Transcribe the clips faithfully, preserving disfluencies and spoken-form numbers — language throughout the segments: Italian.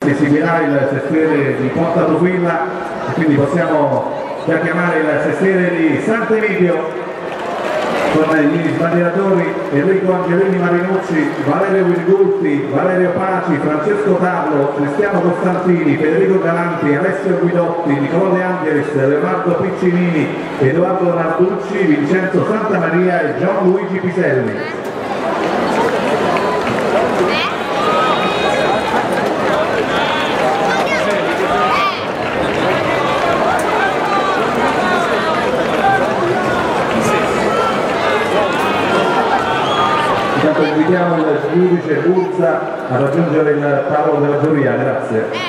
Si esibirà il sestiere di Porta Trufilla e quindi possiamo già chiamare il sestiere di Sant'Emidio con gli sbandieratori Enrico Angelini Marinucci, Valerio Virgulti, Valerio Paci, Francesco Tarlo, Cristiano Costantini, Federico Galanti, Alessio Guidotti, Nicolò De Angelis, Leonardo Piccinini, Edoardo Narducci, Vincenzo Santamaria e Gianluigi Piselli. Invitiamo il giudice Burza a raggiungere il tavolo della giuria, grazie.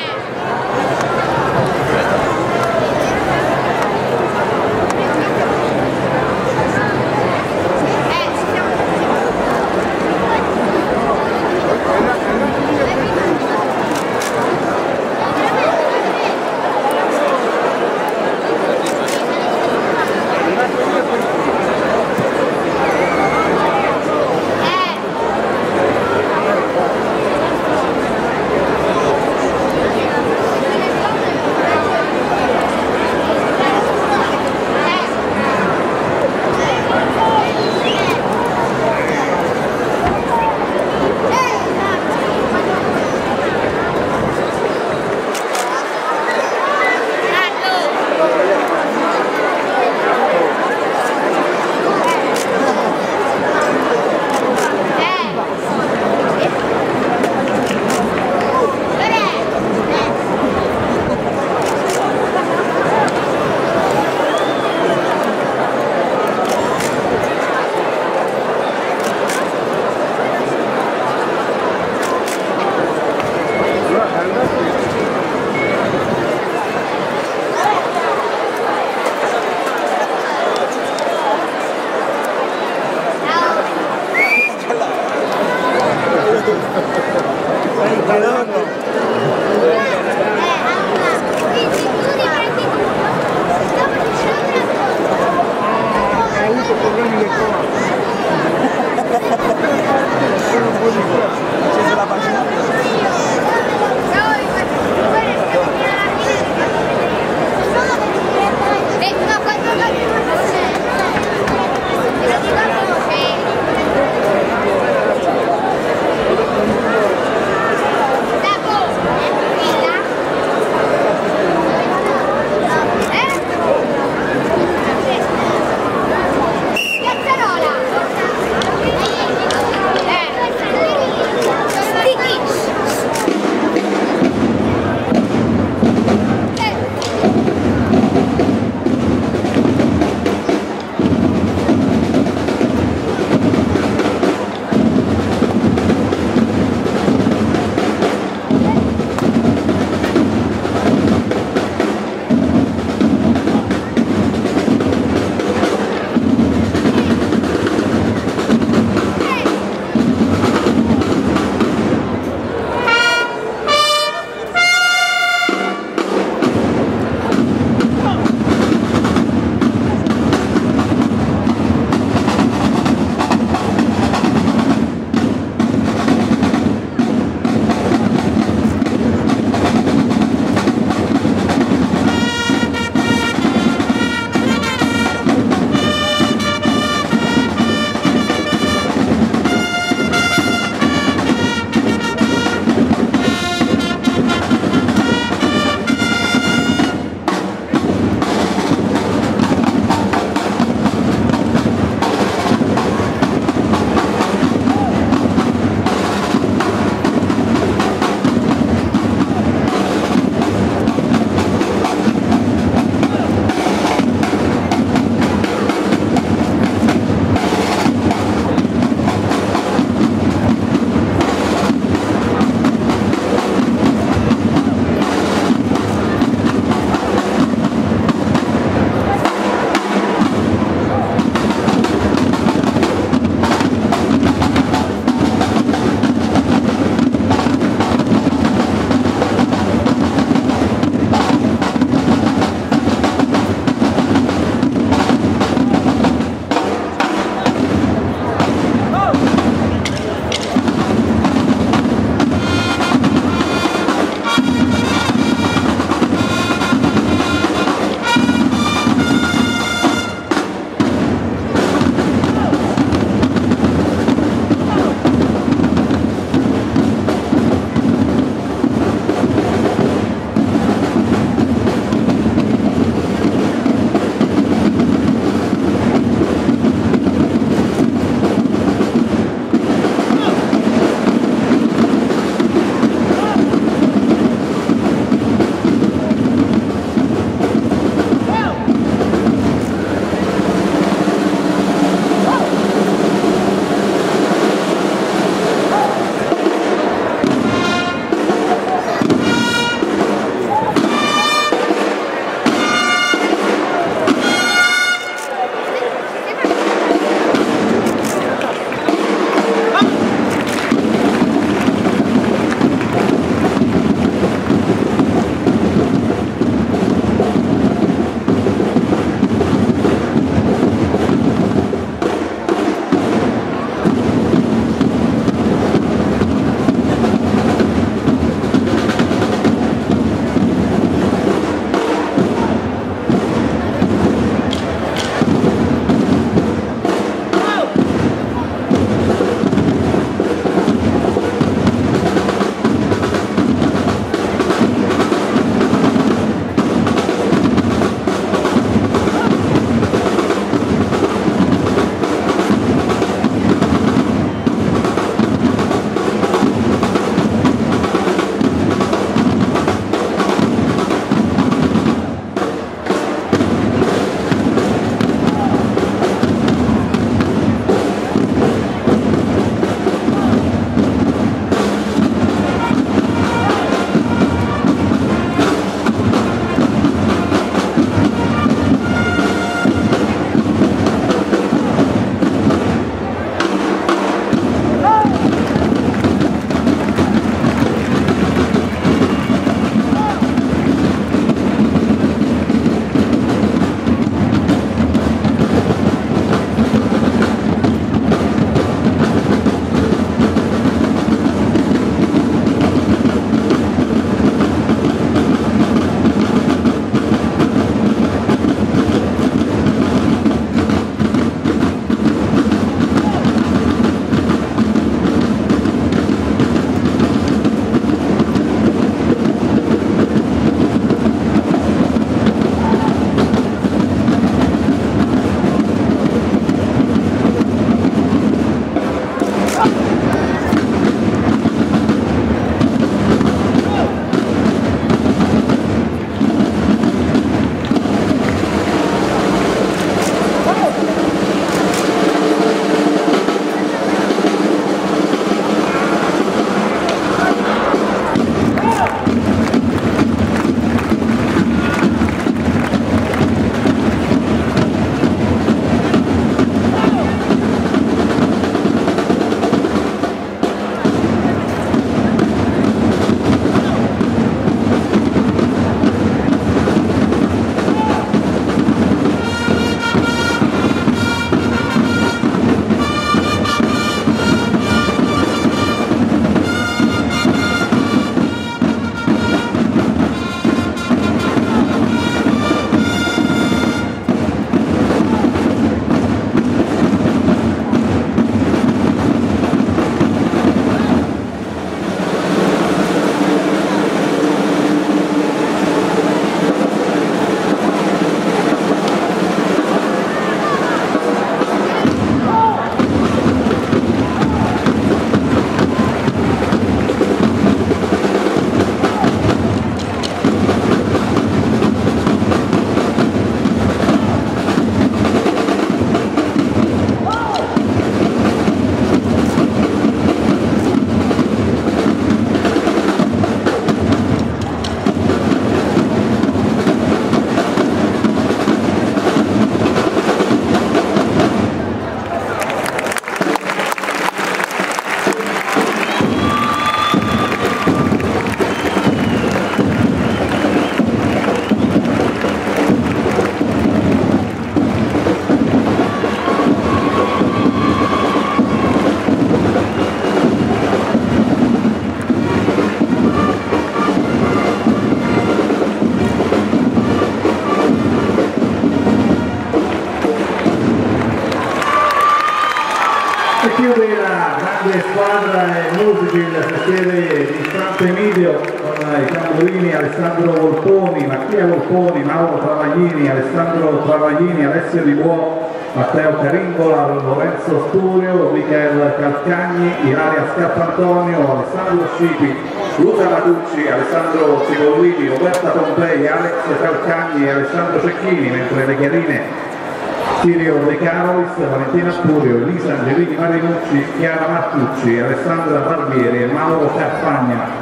squadra e musici del sestiere di Sant'Emidio con i tamburini Alessandro Volponi, Mattia Volponi, Mauro Travaglini, Alessandro Travaglini, Alessio Di Buo, Matteo Caringola, Lorenzo Sturio, Michael Calcagni, Ilaria Scarpantonio, Alessandro Scipi, Luca Matucci, Alessandro Cipollini, Roberta Pompei, Alex Calcagni e Alessandro Cecchini, mentre le chiarine Sirio De Carolis, Valentina Spurio, Elisa Angelini Marinucci, Chiara Martucci, Alessandra Barbieri e Mauro Carpagna.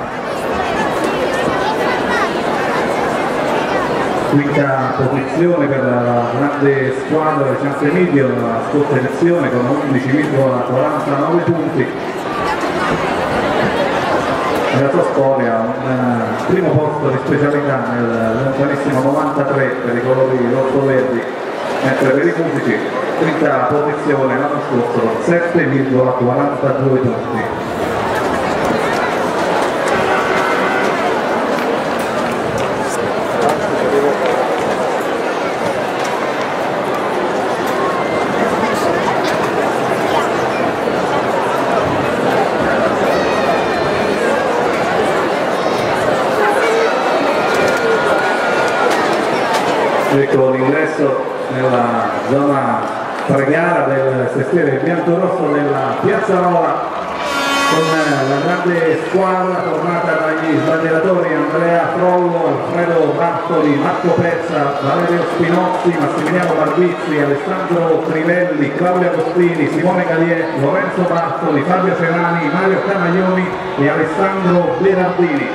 Quinta posizione per la grande squadra di Sant'Emidio nella scorsa edizione con undici virgola quarantanove punti. Nella sua storia un primo posto di specialità nel lontanissimo novantatré per i colori rosso-verdi, mentre per i musici quinta posizione l'anno scorso sette virgola quarantadue punti. Ecco l'ingresso nella zona pregara del sestiere biancorosso della Piazzarola con la grande squadra formata dagli sbandieratori Andrea Frollo, Alfredo Bartoli, Marco Pezza, Valerio Spinozzi, Massimiliano Barbizzi, Alessandro Trivelli, Claudio Agostini, Simone Galiè, Lorenzo Bartoli, Fabio Cerani, Mario Camaglioni e Alessandro Berardini.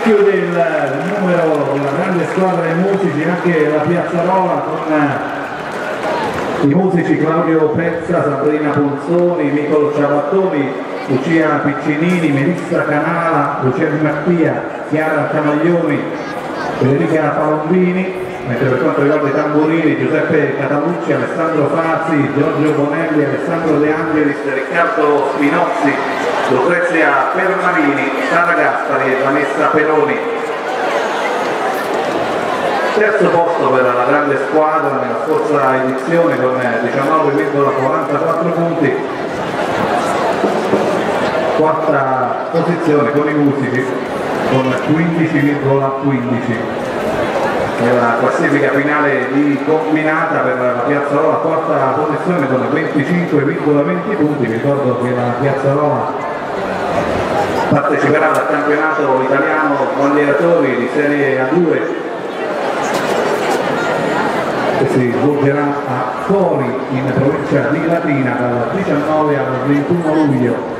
chiude il numero della grande squadra dei musici anche la Piazzarola con i musici Claudio Pezza, Sabrina Ponzoni, Nicolo Ciabattoni, Lucia Piccinini, Melissa Canala, Lucia Di Mattia, Chiara Camaglioni, Federica Palombini, mentre per quanto riguarda i tamburini Giuseppe Catalucci, Alessandro Fazzi, Giorgio Bonelli, Alessandro De Angelis, Riccardo Spinozzi, Lucrezia Fermarini, Sara Gaspari e Vanessa Peroni. Terzo posto per la grande squadra nella scorsa edizione con diciannove virgola quarantaquattro punti. Quarta posizione con i musici con quindici virgola quindici. Nella classifica finale di combinata per la Piazzarola, quarta posizione con venticinque virgola venti punti. Vi ricordo che la Piazzarola parteciperà al campionato italiano bandieratori di Serie A due che si svolgerà a Cori in provincia di Latina dal diciannove al ventuno luglio.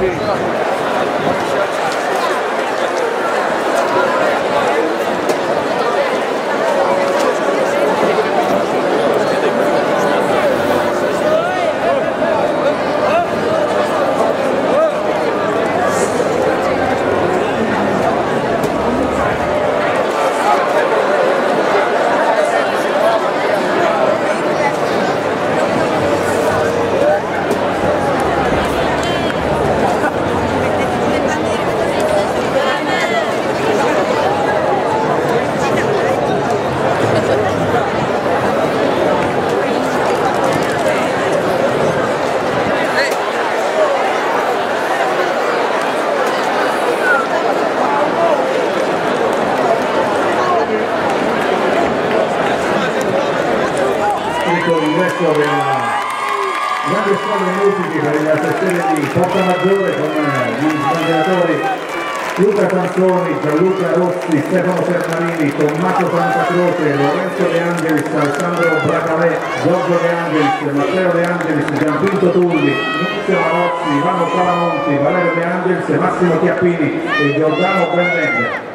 L'ingresso della grande squadra di musici per il sezione di Porta Maggiore con gli sbandieratori Luca Canzoni, Gianluca Rossi, Stefano Fermarini, Tommaso Santacroce, Lorenzo De Angelis, Alessandro Bracalè, Giorgio De Angelis, Matteo De Angelis, Gianquinto Tulli, Nunzio Marozzi, Ivano Calamonti, Valerio De Angelis, Massimo Chiappini e Giordano Benneglia.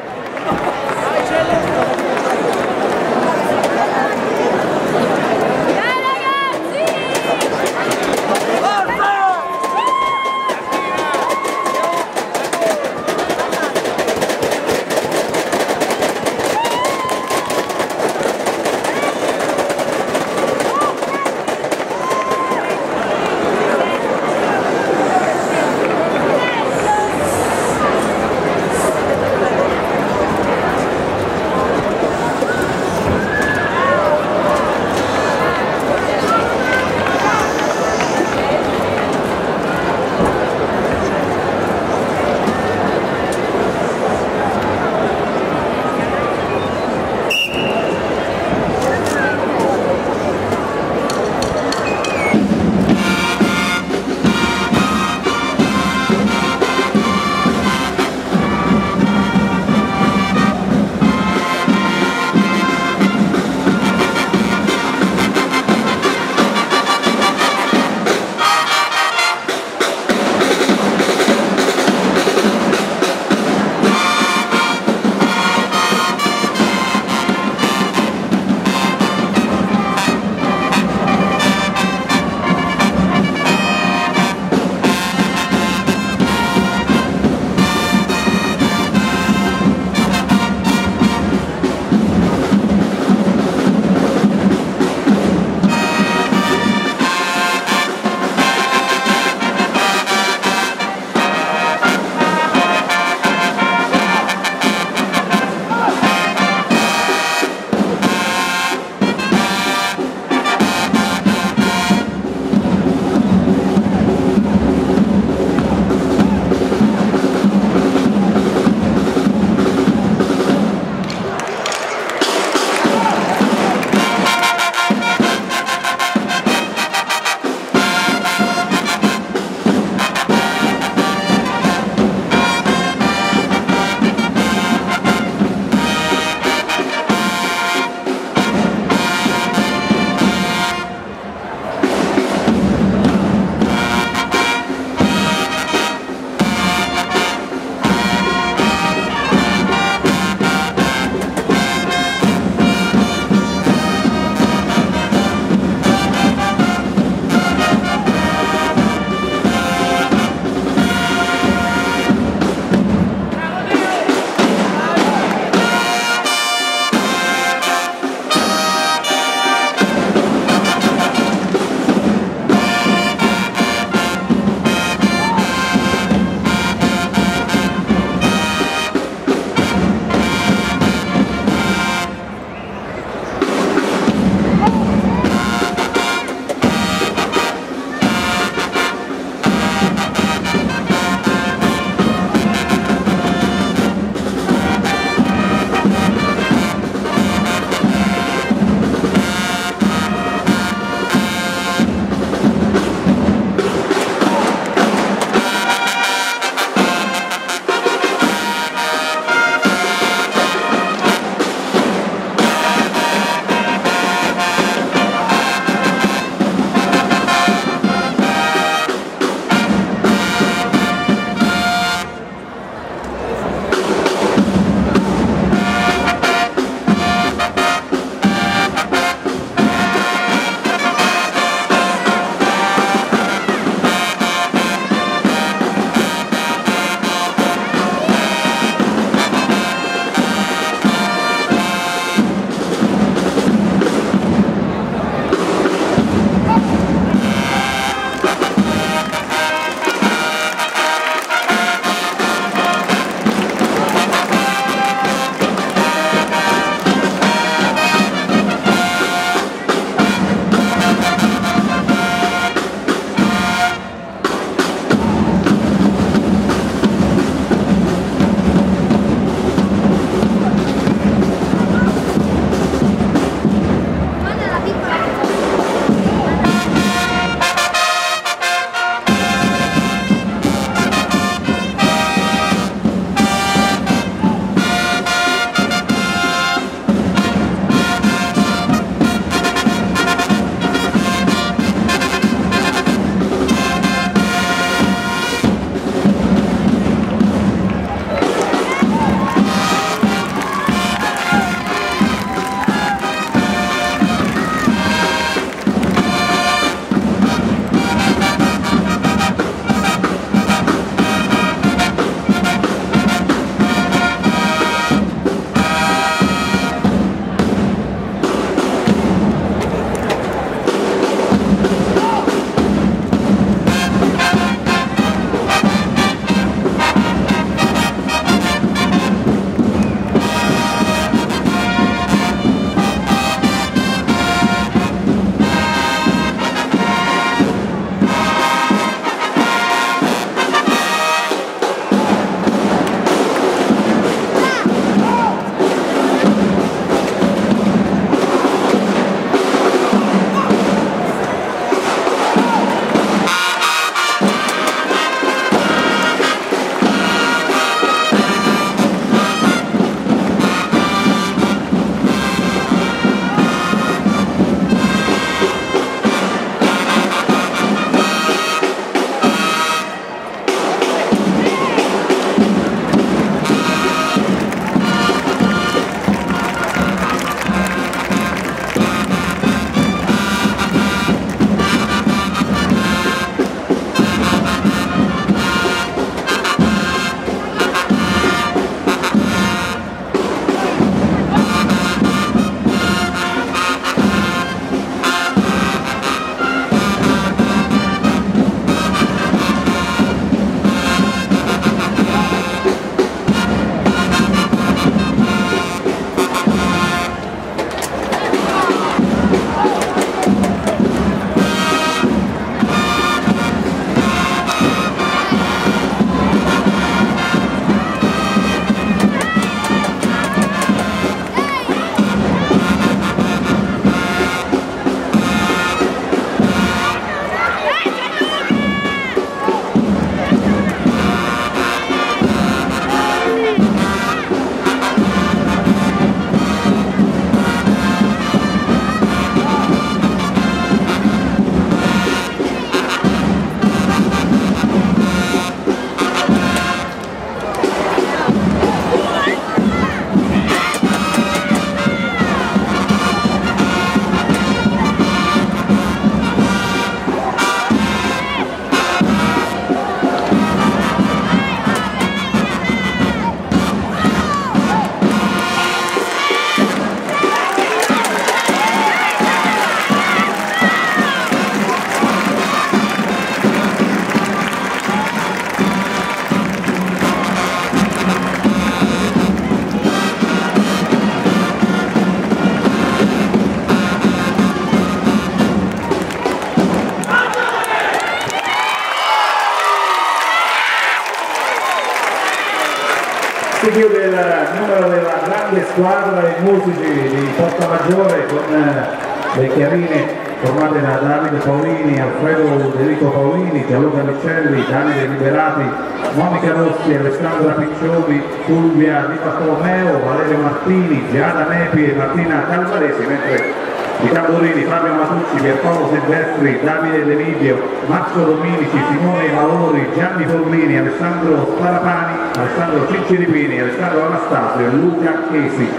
si chiude il numero della grande squadra dei musici di Portamaggiore con eh, le chiarine formate da Davide Paolini, Alfredo Enrico Paolini, Gianluca Miccelli, Davide Liberati, Monica Rossi, Alessandra Piccioni, Fulvia Di Bartolomeo, Valerio Martini, Giada Nepi e Martina Calvaresi, mentre i tamburini Fabio Matucci, Pierpaolo Silvestri, Davide De Livio, Marco Dominici, Simone Valori, Gianni Formini, Alessandro Sparapani, Alessandro Cinciripini, Alessandro Anastasio e Luca Chesi.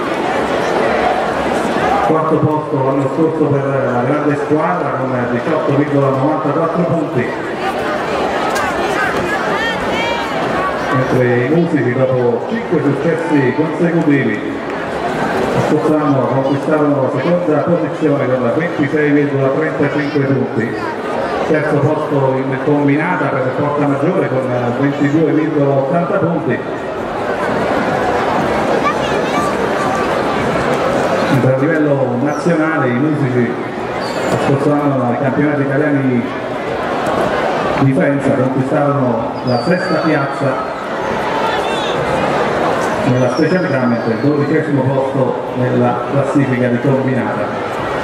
Quarto posto l'anno scorso per la grande squadra con diciotto virgola novantaquattro punti, mentre i musici dopo cinque successi consecutivi lo scorso anno conquistarono la seconda posizione con ventisei virgola trentacinque punti, terzo posto in combinata per Portamaggiore con ventidue virgola ottanta punti. A livello nazionale i musici lo scorso anno ai campionati italiani di Faenza conquistarono la sesta piazza nella specialità, mentre il dodicesimo posto nella classifica di combinata.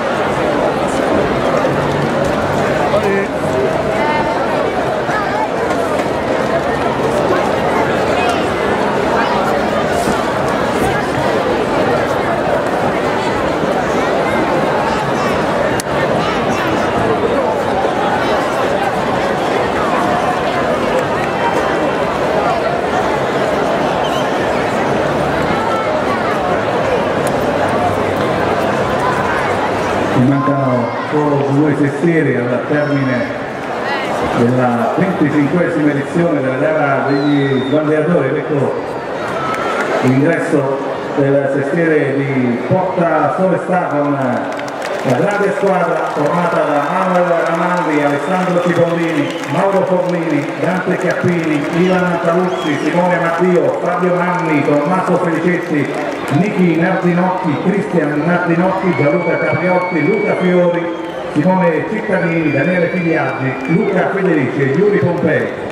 Mancano solo due sestieri al termine della venticinquesima edizione della gara degli sbandieratori. Ecco l'ingresso del sestiere di Porta Solestà con la grande squadra formata da Manuel Ramaldi, Alessandro Cipollini, Mauro Forlini, Dante Chiappini, Ivan Talucci, Simone Matdio, Fabio Manni, Tommaso Felicetti, Niki Nardinocchi, Cristian Nardinocchi, Gianluca Capriotti, Luca Fiori, Simone Cittadini, Daniele Figliaggi, Luca Federici e Yuri Pompei.